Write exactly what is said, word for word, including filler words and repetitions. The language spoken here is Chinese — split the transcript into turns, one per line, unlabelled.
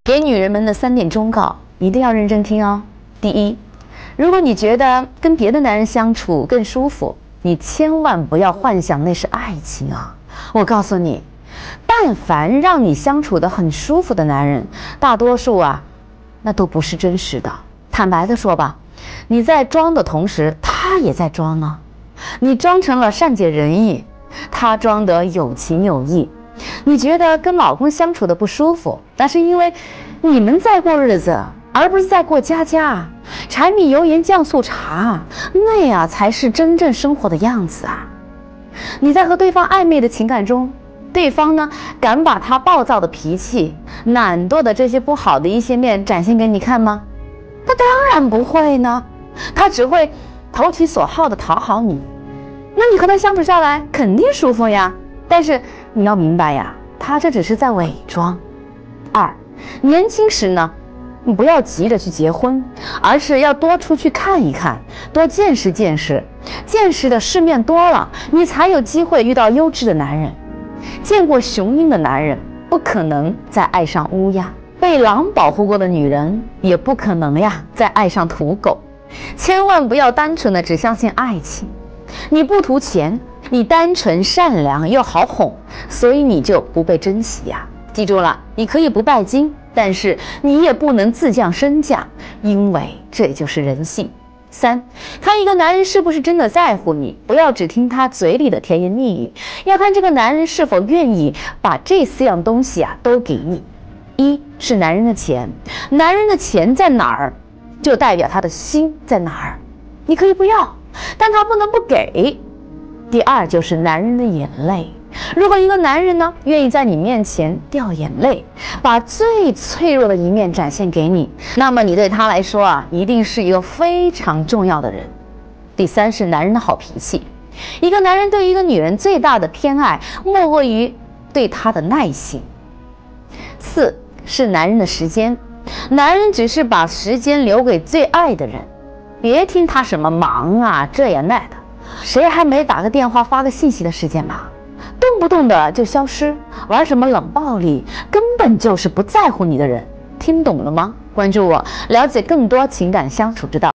给女人们的三点忠告，一定要认真听哦。第一，如果你觉得跟别的男人相处更舒服，你千万不要幻想那是爱情啊！我告诉你，但凡让你相处得很舒服的男人，大多数啊，那都不是真实的。坦白的说吧，你在装的同时，他也在装啊。你装成了善解人意，他装得有情有义。你觉得跟老公相处的不舒服，那是因为你们在过日子，而不是在过家家。柴米油盐酱醋茶，那呀才是真正生活的样子啊！你在和对方暧昧的情感中，对方呢敢把他暴躁的脾气、懒惰的这些不好的一些面展现给你看吗？他当然不会呢，他只会投其所好的讨好你。那你和他相处下来肯定舒服呀。但是你要明白呀，他这只是在伪装。二，年轻时呢，你不要急着去结婚，而是要多出去看一看，多见识见识，见识的世面多了，你才有机会遇到优质的男人。见过雄鹰的男人不可能再爱上乌鸦，被狼保护过的女人也不可能呀再爱上土狗。千万不要单纯的只相信爱情，你不图钱，你单纯善良又好哄，所以你就不被珍惜呀。记住了，你可以不拜金，但是你也不能自降身价，因为这就是人性。三，看一个男人是不是真的在乎你，不要只听他嘴里的甜言蜜语，要看这个男人是否愿意把这四样东西啊都给你。一是男人的钱，男人的钱在哪儿，就代表他的心在哪儿。你可以不要，但他不能不给。第二就是男人的眼泪，如果一个男人呢愿意在你面前掉眼泪，把最脆弱的一面展现给你，那么你对他来说啊，一定是一个非常重要的人。第三是男人的好脾气，一个男人对一个女人最大的偏爱，莫过于对她的耐心。四是男人的时间，男人只是把时间留给最爱的人，别听他什么忙啊这呀那的，谁还没打个电话发个信息的时间吧？动不动的就消失，玩什么冷暴力，根本就是不在乎你的人。听懂了吗？关注我，了解更多情感相处之道。